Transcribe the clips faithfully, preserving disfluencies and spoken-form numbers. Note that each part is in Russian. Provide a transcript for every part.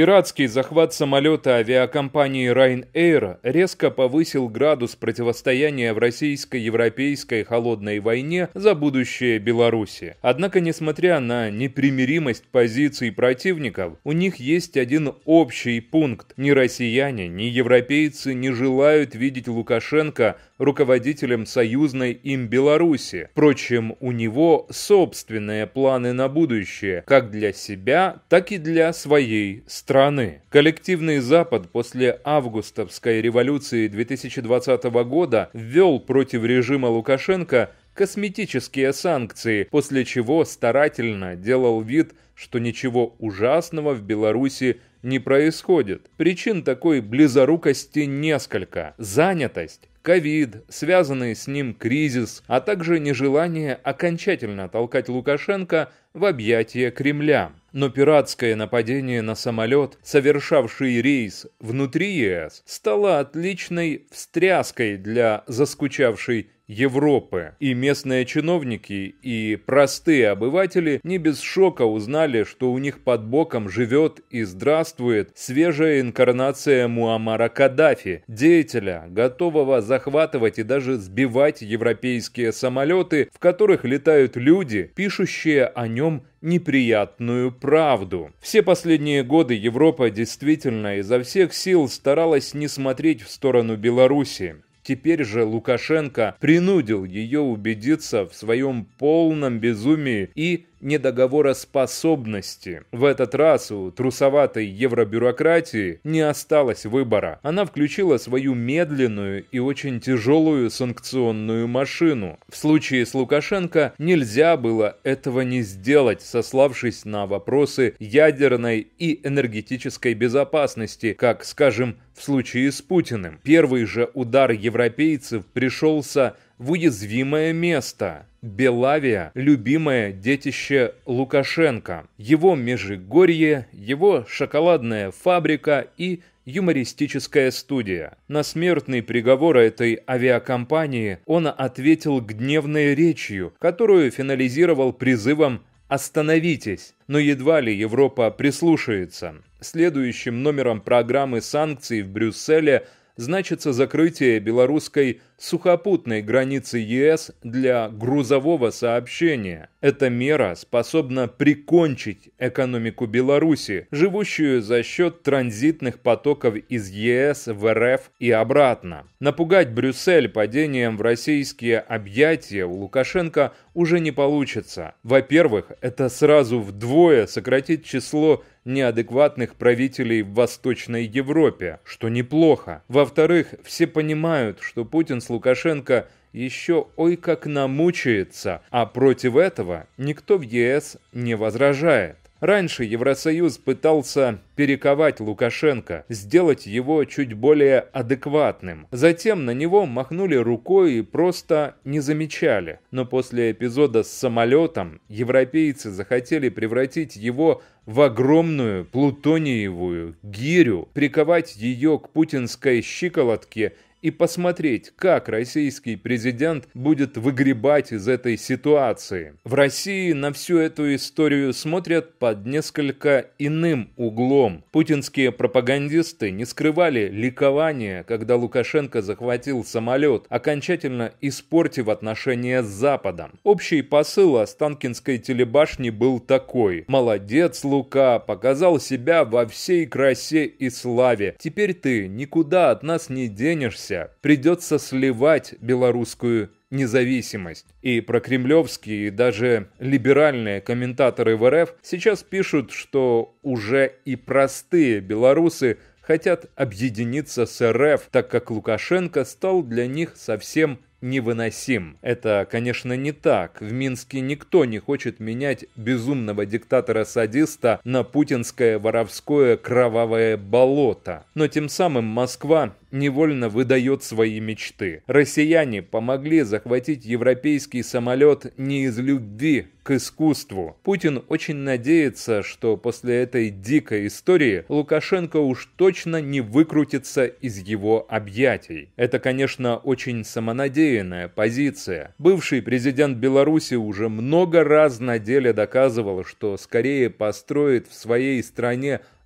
Пиратский захват самолета авиакомпании Ryanair резко повысил градус противостояния в российско-европейской холодной войне за будущее Беларуси. Однако, несмотря на непримиримость позиций противников, у них есть один общий пункт. Ни россияне, ни европейцы не желают видеть Лукашенко руководителем союзной им Беларуси. Впрочем, у него собственные планы на будущее, как для себя, так и для своей страны. Коллективный Запад после августовской революции две тысячи двадцатого года ввел против режима Лукашенко косметические санкции, после чего старательно делал вид, что ничего ужасного в Беларуси не происходит. Причин такой близорукости несколько. Занятость, ковид, связанный с ним кризис, а также нежелание окончательно толкать Лукашенко в объятия Кремля. Но пиратское нападение на самолет, совершавший рейс внутри ЕС, стало отличной встряской для заскучавшей Европы. И местные чиновники, и простые обыватели не без шока узнали, что у них под боком живет и здравствует свежая инкарнация Муаммара Каддафи, деятеля, готового захватывать и даже сбивать европейские самолеты, в которых летают люди, пишущие о нем неприятную правду. Все последние годы Европа действительно изо всех сил старалась не смотреть в сторону Беларуси. Теперь же Лукашенко принудил ее убедиться в своем полном безумии и недоговороспособности. В этот раз у трусоватой евробюрократии не осталось выбора. Она включила свою медленную и очень тяжелую санкционную машину. В случае с Лукашенко нельзя было этого не сделать, сославшись на вопросы ядерной и энергетической безопасности, как, скажем, в случае с Путиным. Первый же удар европейцев пришелся в уязвимое место. Белавия – любимое детище Лукашенко. Его Межигорье, его шоколадная фабрика и юмористическая студия. На смертный приговор этой авиакомпании он ответил гневной речью, которую финализировал призывом «Остановитесь!». Но едва ли Европа прислушается. Следующим номером программы санкций в Брюсселе значится закрытие белорусской сухопутной границы ЕС для грузового сообщения. Эта мера способна прикончить экономику Беларуси, живущую за счет транзитных потоков из ЕС в РФ и обратно. Напугать Брюссель падением в российские объятия у Лукашенко уже не получится. Во-первых, это сразу вдвое сократит число неадекватных правителей в Восточной Европе, что неплохо. Во-вторых, все понимают, что Путин с Лукашенко еще ой как намучается, а против этого никто в ЕС не возражает. Раньше Евросоюз пытался перековать Лукашенко, сделать его чуть более адекватным. Затем на него махнули рукой и просто не замечали. Но после эпизода с самолетом европейцы захотели превратить его в огромную плутониевую гирю, приковать ее к путинской щиколотке и посмотреть, как российский президент будет выгребать из этой ситуации. В России на всю эту историю смотрят под несколько иным углом. Путинские пропагандисты не скрывали ликования, когда Лукашенко захватил самолет, окончательно испортив отношения с Западом. Общий посыл Останкинской телебашни был такой: «Молодец, Лука, показал себя во всей красе и славе. Теперь ты никуда от нас не денешься. Придется сливать белорусскую независимость». И прокремлевские, и даже либеральные комментаторы в РФ сейчас пишут, что уже и простые белорусы хотят объединиться с РФ, так как Лукашенко стал для них совсем невыносим. Это, конечно, не так. В Минске никто не хочет менять безумного диктатора-садиста на путинское воровское кровавое болото. Но тем самым Москва невольно выдает свои мечты. Россияне помогли захватить европейский самолет не из любви к искусству. Путин очень надеется, что после этой дикой истории Лукашенко уж точно не выкрутится из его объятий. Это, конечно, очень самонадеянная позиция. Бывший президент Беларуси уже много раз на деле доказывал, что скорее построит в своей стране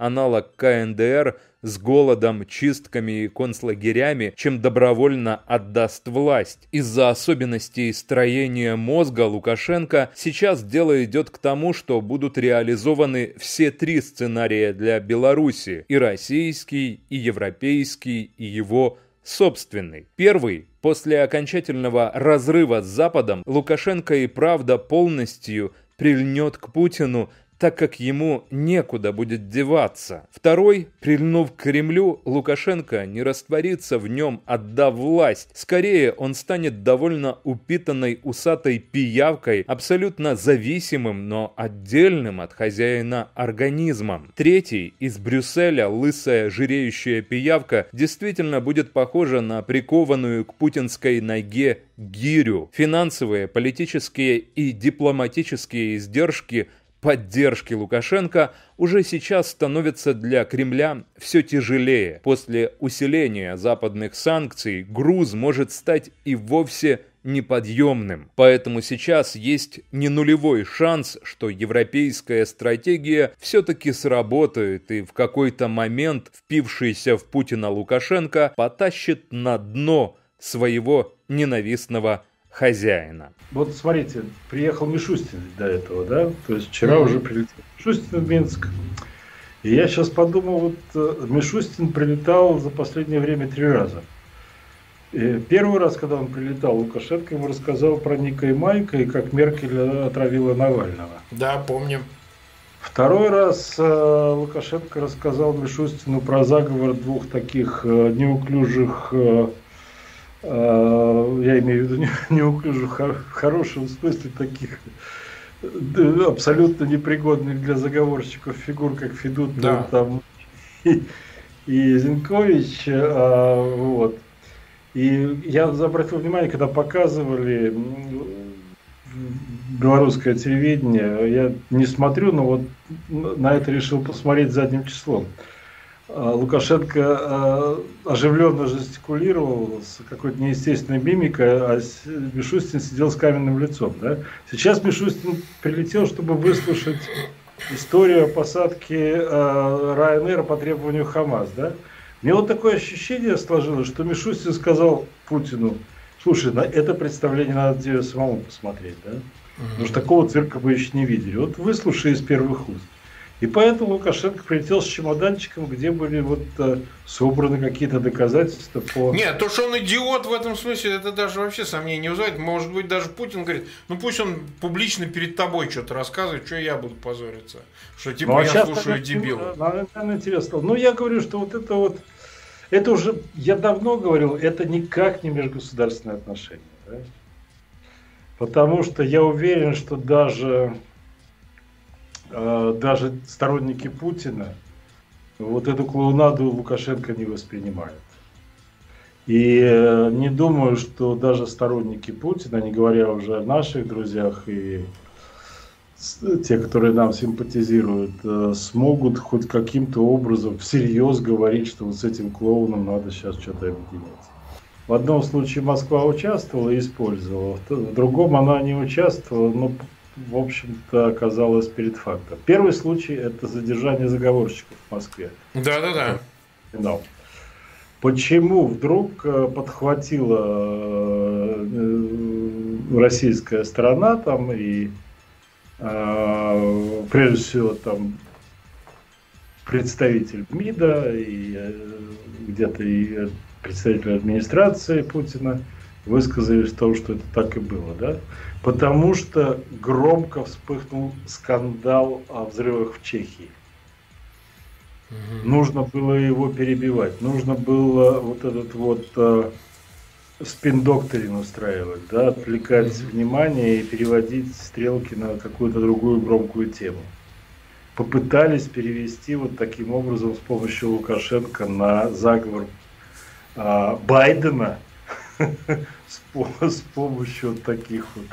аналог ка эн дэ эр, с голодом, чистками и концлагерями, чем добровольно отдаст власть. Из-за особенностей строения мозга Лукашенко сейчас дело идет к тому, что будут реализованы все три сценария для Беларуси: и российский, и европейский, и его собственный. Первый. После окончательного разрыва с Западом Лукашенко и правда полностью прильнет к Путину, так как ему некуда будет деваться. Второй, прильнув к Кремлю, Лукашенко не растворится в нем, отдав власть. Скорее, он станет довольно упитанной усатой пиявкой, абсолютно зависимым, но отдельным от хозяина организмом. Третий, из Брюсселя лысая жиреющая пиявка действительно будет похожа на прикованную к путинской ноге гирю. Финансовые, политические и дипломатические издержки поддержки Лукашенко уже сейчас становится для Кремля все тяжелее. После усиления западных санкций груз может стать и вовсе неподъемным. Поэтому сейчас есть не нулевой шанс, что европейская стратегия все-таки сработает и в какой-то момент впившийся в Путина Лукашенко потащит на дно своего ненавистного хозяина. Вот смотрите, приехал Мишустин до этого, да? То есть вчера mm-hmm. уже прилетел Мишустин в Минск. И я сейчас подумал, вот Мишустин прилетал за последнее время три раза. И первый раз, когда он прилетал, Лукашенко ему рассказал про Ника и Майка и как Меркель отравила Навального. Да, помним. Второй раз э, Лукашенко рассказал Мишустину про заговор двух таких э, неуклюжих э, я имею в виду неуклюжих, в хорошем смысле таких абсолютно непригодных для заговорщиков фигур, как Федут, да. там, и, и Зинкович. А, вот. И я обратил внимание, когда показывали белорусское телевидение, я не смотрю, но вот на это решил посмотреть задним числом. Лукашенко оживленно жестикулировал с какой-то неестественной мимикой, а Мишустин сидел с каменным лицом. Да? Сейчас Мишустин прилетел, чтобы выслушать историю о посадке Ryanair по требованию Хамас. Да? Мне вот такое ощущение сложилось, что Мишустин сказал Путину: слушай, на это представление надо тебе самому посмотреть. Да? Потому что такого цирка мы еще не видели. Вот выслушай из первых уст. И поэтому Лукашенко прилетел с чемоданчиком, где были вот э, собраны какие-то доказательства по... Нет, то, что он идиот в этом смысле, это даже вообще сомнений не вызывает. Может быть, даже Путин говорит, ну пусть он публично перед тобой что-то рассказывает, что я буду позориться. Что типа ну, а я слушаю дебила. Наверное, интересно. Ну, я говорю, что вот это вот, это уже, я давно говорил, это никак не межгосударственные отношения. Да? Потому что я уверен, что даже... даже сторонники Путина вот эту клоунаду Лукашенко не воспринимают. И не думаю, что даже сторонники Путина, не говоря уже о наших друзьях и те, которые нам симпатизируют, смогут хоть каким-то образом всерьез говорить, что вот с этим клоуном надо сейчас что-то объединять. В одном случае Москва участвовала и использовала, в другом она не участвовала, но в общем-то, оказалось перед фактом. Первый случай – это задержание заговорщиков в Москве. Да-да-да. Да. Почему вдруг подхватила российская сторона там и, прежде всего, там представитель МИДа и где-то и представитель администрации Путина высказались в том, что это так и было, да? Потому что громко вспыхнул скандал о взрывах в Чехии. Угу. Нужно было его перебивать, нужно было вот этот вот э, спин-докторин устраивать, да, отвлекать угу. внимание и переводить стрелки на какую-то другую громкую тему. Попытались перевести вот таким образом с помощью Лукашенко на заговор э, Байдена с помощью таких вот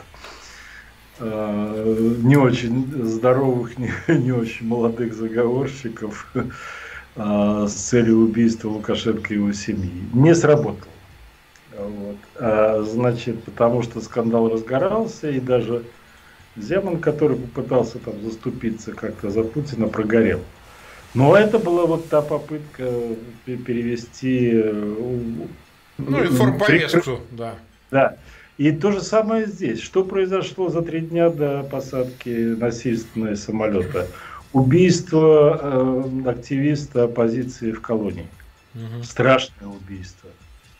э, не очень здоровых, не, не очень молодых заговорщиков э, с целью убийства Лукашенко и его семьи. Не сработало. Вот. А, значит, потому что скандал разгорался, и даже Земан, который попытался там заступиться как-то за Путина, прогорел. Но это была вот та попытка перевести... Ну, информповестку, да. Да. И то же самое здесь. Что произошло за три дня до посадки насильственного самолета? Убийство э, активиста оппозиции в колонии. Угу. Страшное убийство.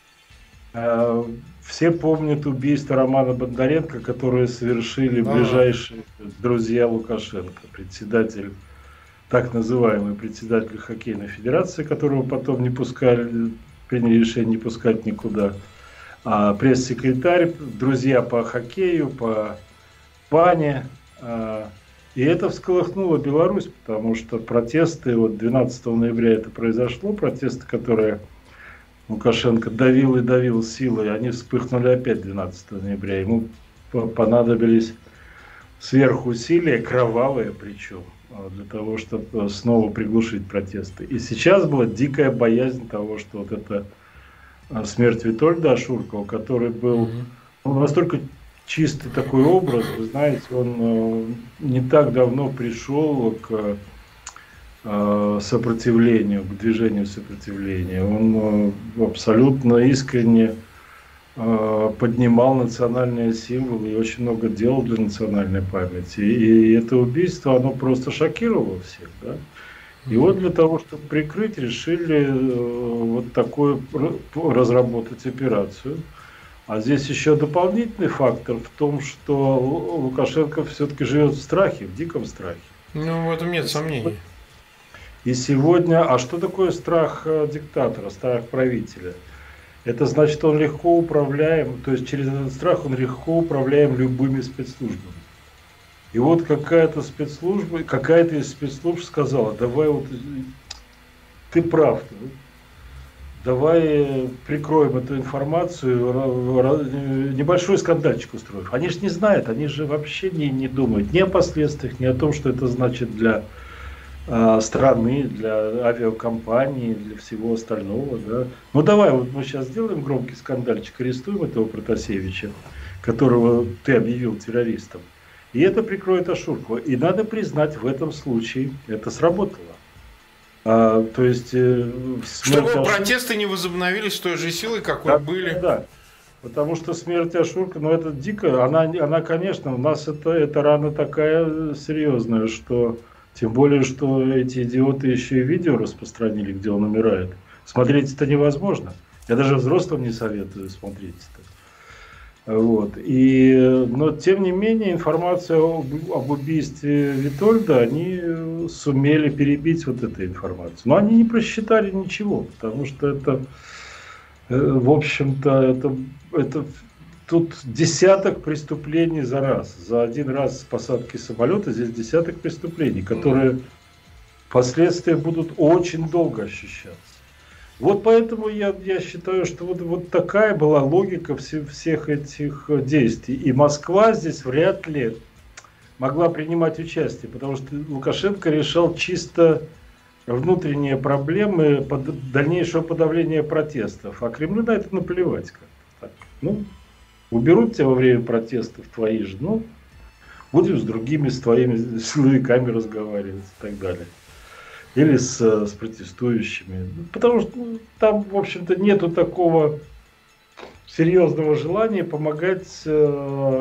Э, все помнят убийство Романа Бондаренко, которое совершили ага. ближайшие друзья Лукашенко, председатель, так называемый председатель хоккейной федерации, которого потом не пускали, приняли решение не пускать никуда. А пресс-секретарь, друзья по хоккею, по бане. А, и это всколыхнуло Беларусь, потому что протесты, вот двенадцатого ноября это произошло, протесты, которые Лукашенко давил и давил силой, они вспыхнули опять двенадцатого ноября. Ему понадобились сверхусилия, кровавые причем, для того, чтобы снова приглушить протесты. И сейчас была дикая боязнь того, что вот это смерть Витольда Ашуркова, который был mm-hmm. ну, настолько чистый такой образ, вы знаете, он э, не так давно пришел к э, сопротивлению, к движению сопротивления. Он э, абсолютно искренне э, поднимал национальные символы и очень много делал для национальной памяти. И, и это убийство, оно просто шокировало всех, да? И вот для того, чтобы прикрыть, решили э, вот такую разработать операцию. А здесь еще дополнительный фактор в том, что Лукашенко все-таки живет в страхе, в диком страхе. Ну, в этом нет сомнений. И сегодня, а что такое страх диктатора, страх правителя? Это значит, он легко управляем, то есть через этот страх он легко управляем любыми спецслужбами. И вот какая-то спецслужба, какая-то из спецслужб сказала, давай вот, ты прав, давай прикроем эту информацию, небольшой скандальчик устроим. Они же не знают, они же вообще не, не думают ни о последствиях, ни о том, что это значит для э, страны, для авиакомпании, для всего остального. Да. Ну давай, вот мы сейчас сделаем громкий скандальчик, арестуем этого Протасевича, которого ты объявил террористом. И это прикроет Ашуркова. И надо признать, в этом случае это сработало. А, то есть, э, чтобы Ашуркова... протесты не возобновились с той же силой, какой да, были. Да, потому что смерть Ашуркова, ну это дико. Она, она конечно, у нас это, это рана такая серьезная, что тем более, что эти идиоты еще и видео распространили, где он умирает. Смотреть это невозможно. Я даже взрослым не советую смотреть это. Вот. И, но тем не менее информацию об, об убийстве Витольда они сумели перебить вот эту информацию. Но они не просчитали ничего, потому что это, в общем-то, это, это тут десяток преступлений за раз. За один раз посадки самолета здесь десяток преступлений, которые впоследствии будут очень долго ощущаться. Вот поэтому я, я считаю, что вот, вот такая была логика все, всех этих действий. И Москва здесь вряд ли могла принимать участие, потому что Лукашенко решал чисто внутренние проблемы под дальнейшего подавления протестов. А Кремлю на это наплевать. Как-то. Ну, уберут тебя во время протестов твои же, ну, будем с другими, с твоими силовиками разговаривать и так далее. Или с, с протестующими. Потому что ну, там, в общем-то, нету такого серьезного желания помогать э,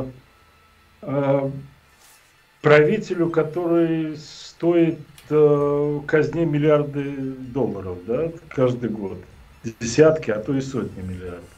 э, правителю, который стоит э, казне миллиарды долларов, да, каждый год. Десятки, а то и сотни миллиардов.